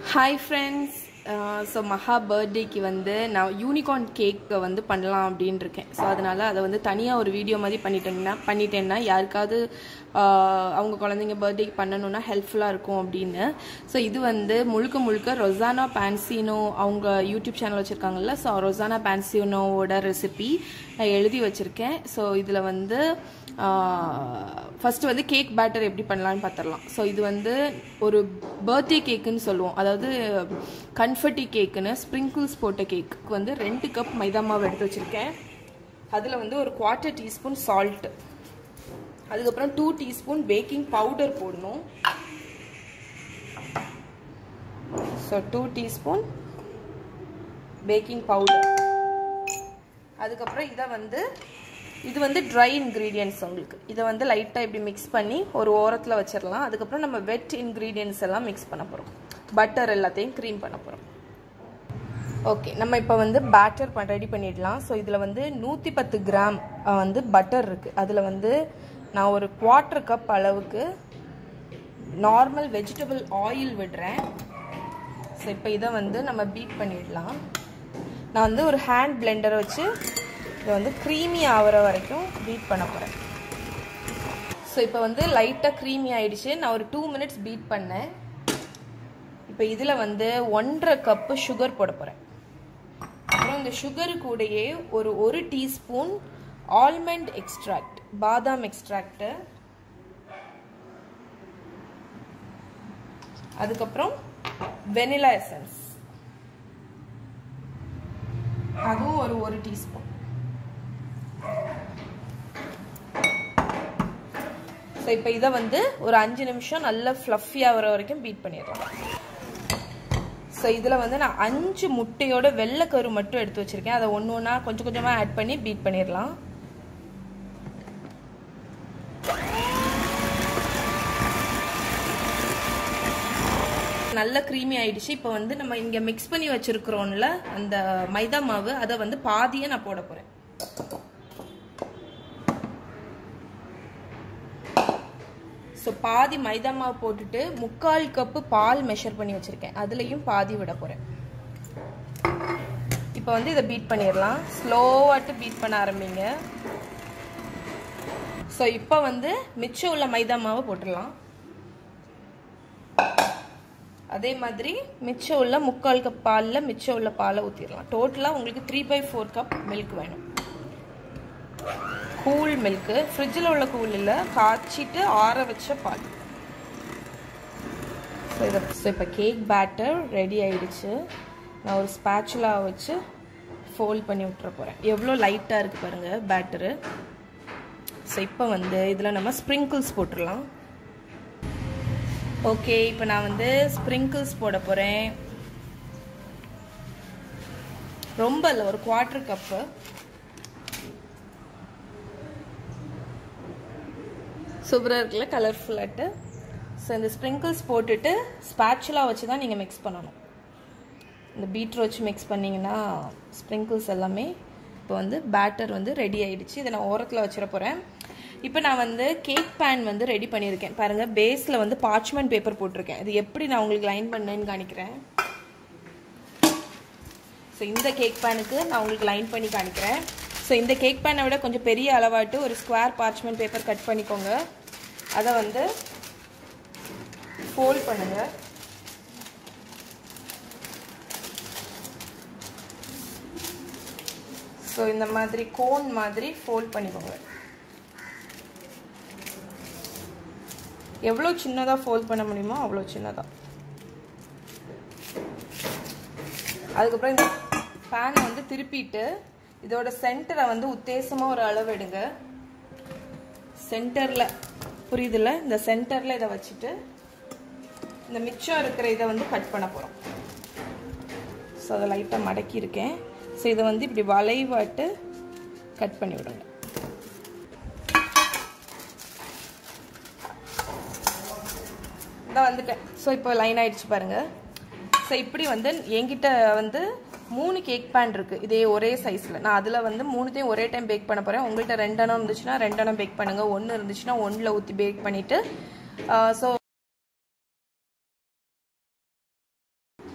Hi friends, so Maha birthday ki vande na unicorn cake வந்து பண்ணலாம் அப்படினு இருக்கேன். சோ அதனால அத வந்து தனியா ஒரு வீடியோ மாதிரி பண்ணிட்டேன்னா யாருக்காவது அவங்க குழந்தைங்க பர்த்டேக்கு பண்ணனும்னா ஹெல்ப்ஃபுல்லா இருக்கும் அப்படினு. சோ இது வந்து முழுக்க ரொசானா பான்சினோ அவங்க யூடியூப் சேனல் வச்சிருக்காங்கல்ல. சோ ரொசானா பான்சினோவோட ரெசிபி நான் எழுதி வச்சிருக்கேன். சோ இதுல வந்து ஃபர்ஸ்ட் வந்து கேக் பேட்டர் எப்படி பண்ணலாம்னு பார்த்தறலாம். சோ இது வந்து ஒரு பர்த்டே கேக்குன்னு சொல்லுவோம். அதாவது கன்ஃபெட்டி கேக்குன்னு ஸ்ப்ரிங்கிள்ஸ் போட்ட கேக்கு வந்து 2 கப் மைதா மாவு எடுத்து வச்சிருக்கேன். அதுல வந்து ஒரு 1/4 டீஸ்பூன் சால்ட், அதுக்கப்புறம் 2 டீஸ்பூன் பேக்கிங் பவுடர் போடணும். So 2 teaspoon baking powder. அதுக்கப்புறம் இது வந்து ட்ரை இன்க்ரீடியன்ட்ஸ் உங்களுக்கு. இதை வந்து லைட்டாக இப்படி மிக்ஸ் பண்ணி ஒரு ஓரத்தில் வச்சிடலாம். அதுக்கப்புறம் நம்ம வெட் இன்க்ரீடியன்ட்ஸ் எல்லாம் மிக்ஸ் பண்ண போகிறோம். பட்டர் எல்லாத்தையும் க்ரீம் பண்ண போகிறோம். ஓகே, நம்ம இப்போ வந்து பேட்டர் ரெடி பண்ணிடலாம். ஸோ இதில் வந்து 110 கிராம் வந்து பட்டர் இருக்குது. அதில் வந்து நான் ஒரு 1/4 கப் அளவுக்கு நார்மல் வெஜிடபிள் ஆயில் விடுறேன். ஸோ இப்போ இதை வந்து நம்ம பீட் பண்ணிடலாம். நான் வந்து ஒரு ஹேண்ட் பிளெண்டரை வச்சு இதை வந்து க்ரீமி ஆகிற வரைக்கும் பீட் பண்ண போகிறேன். ஸோ இப்போ வந்து லைட்டாக க்ரீமி ஆகிடுச்சு. நான் ஒரு 2 மினிட்ஸ் பீட் பண்ணேன். இப்போ இதில் வந்து 1/2 கப்பு சுகர் போட போகிறேன். அப்புறம் இந்த சுகரு கூடயே ஒரு டீஸ்பூன் ஆல்மண்ட் எக்ஸ்ட்ராக்ட், பாதாம் எக்ஸ்ட்ராக்டு, அதுக்கப்புறம் வெனிலா எசன்ஸ், அதுவும் ஒரு டீஸ்பூன். ஸோ இப்போ இதை வந்து ஒரு 5 நிமிஷம் நல்லா ஃப்ளஃபியாக வர வரைக்கும் பீட் பண்ணிடலாம். ஸோ இதில் வந்து நான் 5 முட்டையோட வெள்ளைக்கரு மட்டும் எடுத்து வச்சுருக்கேன். அதை ஒன்றா கொஞ்சமாக ஆட் பண்ணி பீட் பண்ணிடலாம். நல்ல க்ரீமி ஆயிடுச்சு. இப்போ வந்து நம்ம இங்கே மிக்ஸ் பண்ணி வச்சுருக்கிறோம்ல அந்த மைதா மாவு, அதை வந்து பாதியை நான் போட போகிறேன். ஸோ பாதி மைதா மாவு போட்டுட்டு 3/4 கப்பு பால் மெஷர் பண்ணி வச்சுருக்கேன். அதுலேயும் பாதி விட போகிறேன். இப்போ வந்து இதை பீட் பண்ணிடலாம். ஸ்லோவாட்டு பீட் பண்ண ஆரம்பிங்க. ஸோ இப்போ வந்து மிச்சம் உள்ள மைதா மாவை போட்டுடலாம். அதே மாதிரி மிச்சம் உள்ள 3/4 கப் பாலில் மிச்சம் உள்ள பாலை ஊற்றிடலாம். டோட்டலாக உங்களுக்கு 3/4 கப் மில்க் வேணும். கூல் மில்க்கு, ஃப்ரிட்ஜில் உள்ள கூல் இல்லை, காய்ச்சிட்டு ஆற வச்ச பால். ஸோ இப்போ கேக் பேட்டர் ரெடி ஆயிடுச்சு. நான் ஒரு ஸ்பேச்சுலா வச்சு ஃபோல்ட் பண்ணி விட்டுற போகிறேன். எவ்வளோ லைட்டாக இருக்குது பாருங்கள் பேட்டரு. ஸோ இப்போ வந்து இதில் நம்ம ஸ்ப்ரிங்கிள்ஸ் போட்டுடலாம். ஓகே, இப்போ நான் வந்து ஸ்ப்ரிங்கிள்ஸ் போட போகிறேன். ரொம்ப இல்லை, ஒரு 1/4 கப்பு. சூப்பராக இருக்குல்ல, கலர்ஃபுல்லாட்டு. ஸோ இந்த ஸ்ப்ரிங்கிள்ஸ் போட்டுட்டு ஸ்பேச்சுலா வச்சு தான் நீங்கள் மிக்ஸ் பண்ணணும். இந்த பீட்டர் வச்சு மிக்ஸ் பண்ணிங்கன்னா ஸ்ப்ரிங்கிள்ஸ் எல்லாமே இப்போ வந்து பேட்டர் வந்து ரெடி ஆகிடுச்சு. இதை நான் ஓரத்தில் வச்சிட போகிறேன். இப்போ நான் வந்து கேக் பேன் வந்து ரெடி பண்ணியிருக்கேன். பாருங்கள், பேஸில் வந்து பார்ச்மெண்ட் பேப்பர் போட்டிருக்கேன். இது எப்படி நான் உங்களுக்கு லைன் பண்ணேன்னு காணிக்கிறேன். ஸோ இந்த கேக் பேனுக்கு நான் உங்களுக்கு லைன் பண்ணி காணிக்கிறேன். ஸோ இந்த கேக் பேனை விட கொஞ்சம் பெரிய அளவாட்டு ஒரு ஸ்கொயர் பார்ச்மெண்ட் பேப்பர் கட் பண்ணிக்கோங்க. அதை வந்து ஃபோல்ட் பண்ணுங்கள். ஸோ இந்த மாதிரி கோன் மாதிரி ஃபோல்ட் பண்ணிக்கோங்க. எவ்வளோ சின்னதாக ஃபோல்ட் பண்ண முடியுமோ அவ்வளோ சின்னதாக. அதுக்கப்புறம் இந்த பேனை வந்து திருப்பிட்டு இதோட சென்டரை வந்து உத்தேசமாக ஒரு அளவு எடுங்க. சென்டரில் புரியுதுல்ல, இந்த சென்டரில் இதை வச்சுட்டு இந்த மிச்சம் இருக்கிற இதை வந்து கட் பண்ண போகிறோம். ஸோ அதை லைட்டாக மடக்கி இருக்கேன். ஸோ இதை வந்து இப்படி வளைவாட்டு கட் பண்ணி விடுங்க. இதான் வந்துட்டேன். ஸோ இப்போ லைன் ஆகிடுச்சு பாருங்கள். ஸோ இப்படி வந்து என்கிட்ட வந்து 3 கேக் பேன் இருக்குது. இதே ஒரே சைஸில். நான் அதில் வந்து 3த்தையும் ஒரே டைம் பேக் பண்ண போகிறேன். உங்கள்கிட்ட 2 எண்ணம் இருந்துச்சுன்னா 2 எண்ணம் பேக் பண்ணுங்கள். 1 இருந்துச்சுன்னா 1ல் ஊற்றி பேக் பண்ணிவிட்டு ஸோ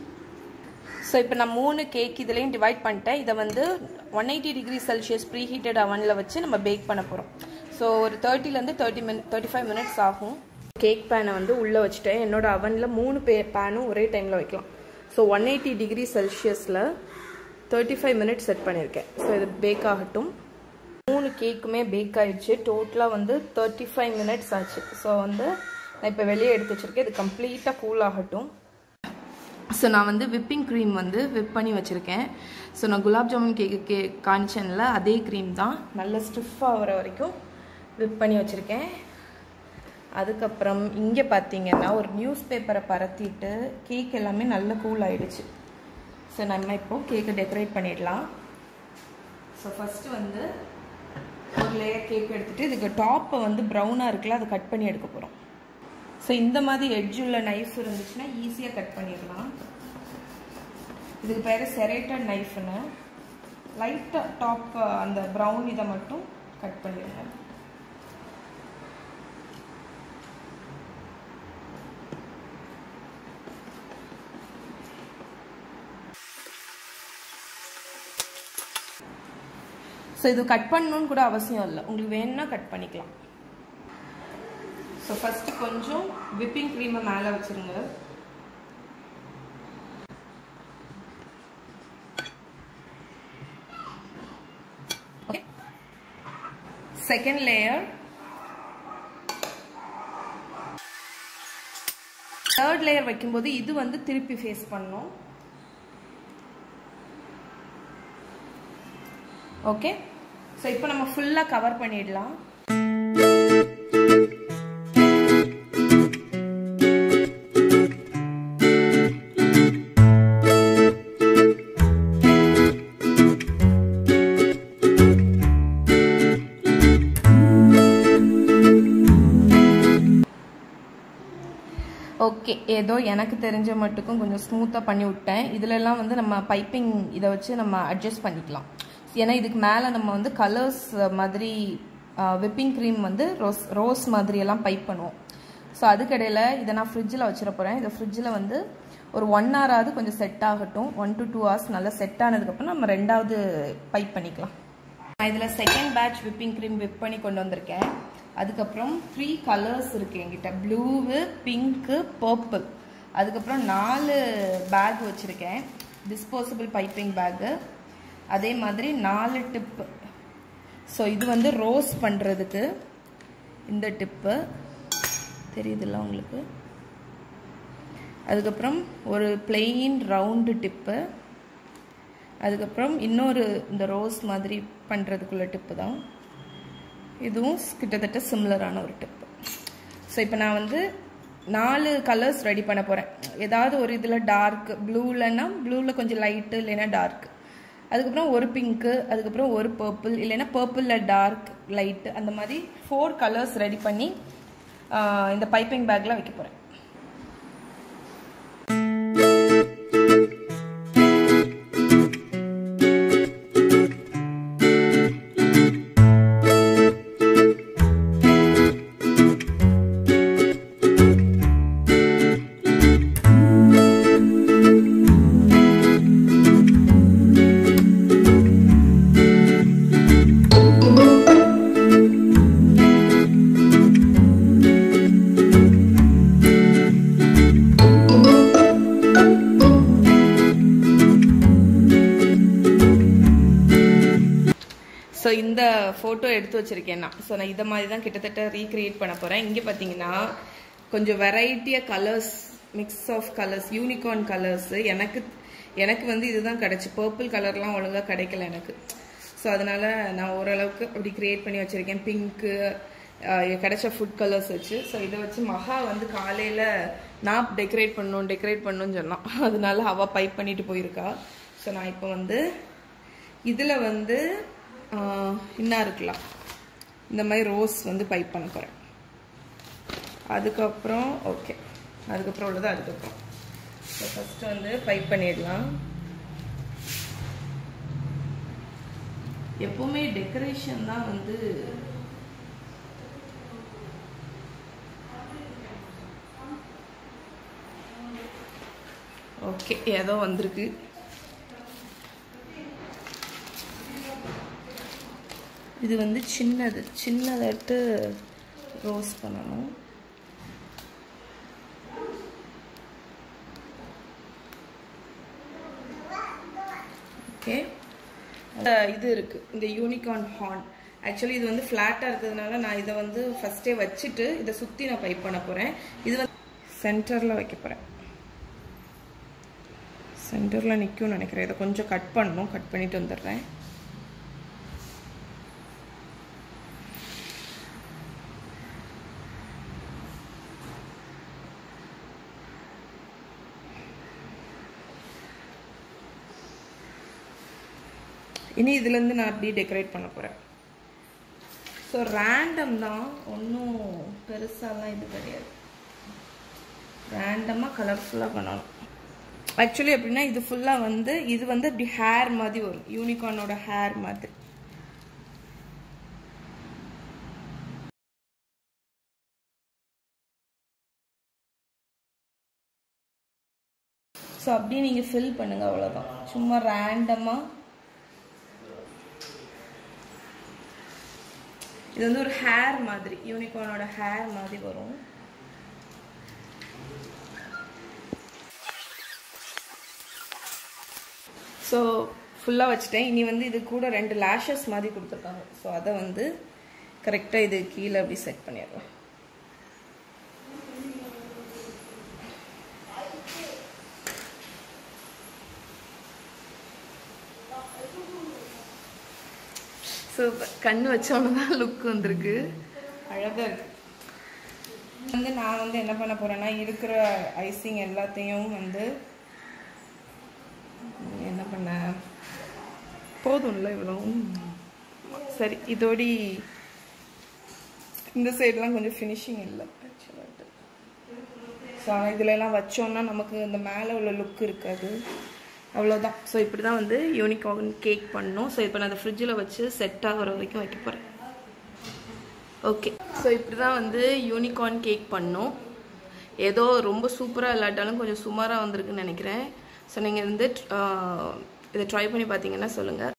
ஸோ இப்போ நான் 3 கேக் இதுலேயும் டிவைட் பண்ணிட்டேன். இதை வந்து 180 டிகிரி செல்சியஸ் ப்ரீ ஹீட்டட் அவனில் வச்சு நம்ம பேக் பண்ண போகிறோம். ஸோ ஒரு 30லேருந்து 35 மினிட்ஸ் ஆகும். கேக் பேனை வந்து உள்ளே வச்சுட்டேன். என்னோட அவனில் 3 பேனும் ஒரே டைமில் வைக்கலாம். ஸோ 180 டிகிரி செல்சியஸில் 35 மினிட்ஸ் செட் பண்ணியிருக்கேன். ஸோ இது பேக் ஆகட்டும். 3 கேக்குமே பேக் ஆகிடுச்சு. டோட்டலாக வந்து 35 மினிட்ஸ் ஆச்சு. ஸோ வந்து நான் இப்போ வெளியே எடுத்து வச்சுருக்கேன். இது கம்ப்ளீட்டாக கூல் ஆகட்டும். ஸோ நான் வந்து விப்பிங் க்ரீம் வந்து விப் பண்ணி வச்சுருக்கேன். ஸோ நான் குலாப் ஜாமுன் கேக்கு காணிச்சனில் அதே க்ரீம் தான் நல்ல ஸ்டிஃபாக ஆகிற வரைக்கும் விப் பண்ணி வச்சுருக்கேன். அதுக்கப்புறம் இங்கே பார்த்தீங்கன்னா ஒரு நியூஸ் பேப்பரை பரத்திட்டு கேக் எல்லாமே நல்ல கூல் ஆகிடுச்சு. ஸோ நம்ம இப்போது கேக்கை டெக்கரேட் பண்ணிடலாம். ஸோ ஃபஸ்ட்டு வந்து ஒரு லேயர் கேக் எடுத்துகிட்டு இதுக்கு டாப்பை வந்து ப்ரௌனாக இருக்குல்ல அதை கட் பண்ணி எடுக்க போகிறோம். ஸோ இந்த மாதிரி எட்ஜ் உள்ள நைஃப் இருந்துச்சுன்னா ஈஸியாக கட் பண்ணிடலாம். இதுக்கு பேர் செரேட்டட் நைஃப்னு. லைட்டாக டாப் அந்த ப்ரௌன் இதை மட்டும் கட் பண்ணிடுங்க. ஸோ இது கட் பண்ணணும்னு கூட அவசியம் இல்லை, உங்களுக்கு வேணும்னா கட் பண்ணிக்கலாம். ஸோ ஃபஸ்ட்டு கொஞ்சம் விப்பிங் க்ரீமை மேலே வச்சுருங்க. Okay, second layer. Third layer வைக்கும்போது இது வந்து திருப்பி ஃபேஸ் பண்ணணும். ஓகே, ஸோ இப்போ நம்ம ஃபுல்லாக கவர் பண்ணிடலாம். ஓகே, ஏதோ எனக்கு தெரிஞ்ச மட்டுக்கும் கொஞ்சம் ஸ்மூத்தாக பண்ணி விட்டேன். இதிலெல்லாம் வந்து நம்ம பைப்பிங் இதை வச்சு நம்ம அட்ஜஸ்ட் பண்ணிக்கலாம். ஏன்னா இதுக்கு மேலே நம்ம வந்து கலர்ஸ் மாதிரி விப்பிங் க்ரீம் வந்து ரோஸ் மாதிரியெல்லாம் பைப் பண்ணுவோம். ஸோ அதுக்கிடையில் இதை நான் ஃப்ரிட்ஜில் வச்சிட போகிறேன். இதை ஃப்ரிட்ஜில் வந்து ஒரு 1 ஹவராவது கொஞ்சம் செட் ஆகட்டும். 1 to 2 hours நல்லா செட் ஆனதுக்கப்புறம் நம்ம ரெண்டாவது பைப் பண்ணிக்கலாம். நான் இதில் second batch whipping cream whip பண்ணி கொண்டு வந்திருக்கேன். அதுக்கப்புறம் 3 கலர்ஸ் இருக்குது என்கிட்ட, ப்ளூவு, பிங்க்கு, பர்பிள். அதுக்கப்புறம் 4 பேக் வச்சுருக்கேன், டிஸ்போசபிள் பைப்பிங் பேக்கு. அதே மாதிரி 4 டிப்பு. ஸோ இது வந்து ரோஸ் பண்ணுறதுக்கு இந்த டிப்பு தெரியுதுல்ல உங்களுக்கு. அதுக்கப்புறம் ஒரு பிளெயின் ரவுண்டு டிப்பு. அதுக்கப்புறம் இன்னொரு இந்த ரோஸ் மாதிரி பண்ணுறதுக்குள்ள டிப்பு தான். இதுவும் கிட்டத்தட்ட சிமிலரான ஒரு டிப்பு. ஸோ இப்போ நான் வந்து 4 கலர்ஸ் ரெடி பண்ண போகிறேன். ஏதாவது ஒரு இதில் டார்க் ப்ளூலன்னா ப்ளூவில் கொஞ்சம் லைட்டு இல்லைன்னா டார்க். அதுக்கப்புறம் ஒரு பிங்க்கு, அதுக்கப்புறம் ஒரு பர்பிள், இல்லைன்னா பர்பிளில் டார்க் லைட்டு, அந்த மாதிரி 4 கலர்ஸ் ரெடி பண்ணி இந்த பைப்பிங் பேக்கில் வைக்க போகிறேன். ஸோ இந்த ஃபோட்டோ எடுத்து வச்சுருக்கேன் நான். ஸோ நான் இதை மாதிரி தான் கிட்டத்தட்ட ரீக்ரியேட் பண்ண போகிறேன். இங்கே பார்த்தீங்கன்னா கொஞ்சம் வெரைட்டியாக colours, mix of colours, unicorn colours. எனக்கு வந்து இதுதான் கிடச்சி. பர்பிள் கலர்லாம் ஒழுங்காக கிடைக்கல எனக்கு. ஸோ அதனால் நான் ஓரளவுக்கு அப்படி க்ரியேட் பண்ணி வச்சுருக்கேன். பிங்க்கு கிடைச்ச ஃபுட் கலர்ஸ் வச்சு. ஸோ இதை வச்சு மகா வந்து காலையில் நான் டெக்கரேட் பண்ணணும்னு சொன்னான். அதனால அவள் பைப் பண்ணிட்டு போயிருக்கா. ஸோ நான் இப்போ வந்து இதில் வந்து இன்னும் இருக்கலாம் இந்த மாதிரி ரோஸ் வந்து பைப் பண்ண போகிறேன். அதுக்கப்புறம் ஓகே, அதுக்கப்புறம் உள்ளது அதுக்கப்புறம். ஸோ ஃபஸ்ட்டு வந்து பைப் பண்ணிடலாம். எப்பவுமே டெக்கரேஷன் தான் வந்து ஓகே, ஏதோ வந்திருக்கு. இது வந்து சின்னதாட்டு ரோஸ்ட் பண்ணணும். ஓகே, இது இருக்கு இந்த யூனிகார்ன் ஹார்ன். ஆக்சுவலி இது வந்து ஃப்ளாட்டாக இருக்கிறதுனால நான் இதை வந்து ஃபஸ்ட்டே வச்சுட்டு இதை சுற்றி நான் பைப் பண்ண போகிறேன். இது வந்து சென்டரில் வைக்க போகிறேன். சென்டரில் நிற்கும்னு நினைக்கிறேன். இதை கொஞ்சம் கட் பண்ணணும். கட் பண்ணிட்டு வந்துடுறேன். இனி இதுலேருந்து நான் அப்படியே டெக்கரேட் பண்ண போகிறேன். ஸோ ரேண்டம் தான், ஒன்றும் பெருசாலாம் இது கிடையாது. ரேண்டமாக கலர்ஃபுல்லாக பண்ணணும். ஆக்சுவலி அப்படின்னா இது ஃபுல்லாக வந்து இது வந்து இப்படி ஹேர் மாதிரி வரும், யூனிகார்னோட ஹேர் மாதிரி. ஸோ அப்படியே நீங்கள் ஃபில் பண்ணுங்கள், அவ்வளோதான். சும்மா ரேண்டமாக இது வந்து ஒரு ஹேர் மாதிரி, யூனிகார்னோட ஹேர் மாதிரி வரும். ஸோ ஃபுல்லாக வச்சுட்டேன். இனி வந்து இது கூட 2 லேஷஸ் மாதிரி கொடுத்துருக்காங்க. ஸோ அதை வந்து கரெக்டாக இது கீழே அப்படி செட் பண்ணிடலாம். ஸோ கண்ணு வச்சோன்னு தான் லுக் வந்திருக்கு, அழகாக இருக்கு. வந்து நான் வந்து என்ன பண்ண போகிறேன்னா இருக்கிற ஐசிங் எல்லாத்தையும் வந்து என்ன பண்ண போதும்ல இவ்வளோ. சரி, இதோடி இந்த சைட்லாம் கொஞ்சம் ஃபினிஷிங் இல்லை ஆக்சுவலாக. ஸோ இதிலெல்லாம் வச்சோன்னா நமக்கு இந்த மேலே உள்ள லுக் இருக்காது, அவ்வளோதான். ஸோ இப்படி தான் வந்து யூனிகார்ன் கேக் பண்ணணும். ஸோ இப்போ நான் அதை ஃப்ரிட்ஜில் வச்சு செட் ஆகிற வரைக்கும் வைக்க போகிறேன். ஓகே, ஸோ இப்படி தான் வந்து யூனிகார்ன் கேக் பண்ணோம். ஏதோ ரொம்ப சூப்பராக இல்லாட்டாலும் கொஞ்சம் சுமாராக வந்திருக்குன்னு நினைக்கிறேன். ஸோ நீங்கள் வந்து இதை ட்ரை பண்ணி பார்த்தீங்கன்னா சொல்லுங்கள்.